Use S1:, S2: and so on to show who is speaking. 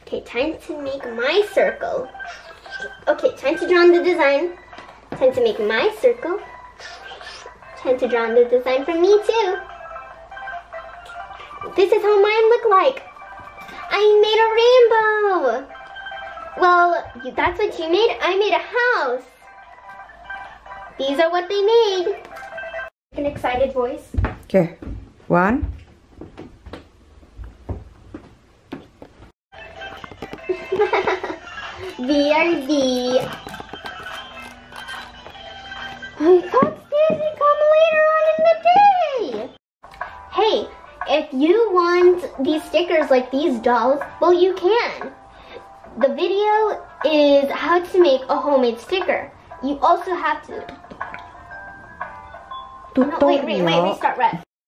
S1: Okay, time to make my circle. Okay, time to draw on the design. Time to make my circle. Time to draw on the design for me too. This is how mine look like. I made a rainbow. Well, that's what you made. I made a house. These are what they made. An excited voice.
S2: Okay, 1.
S1: VRV. I can't stand to come later on in the day. Hey, if you want these stickers like these dolls, well, you can. The video is how to make a homemade sticker. You also have to... No, wait, restart, Red.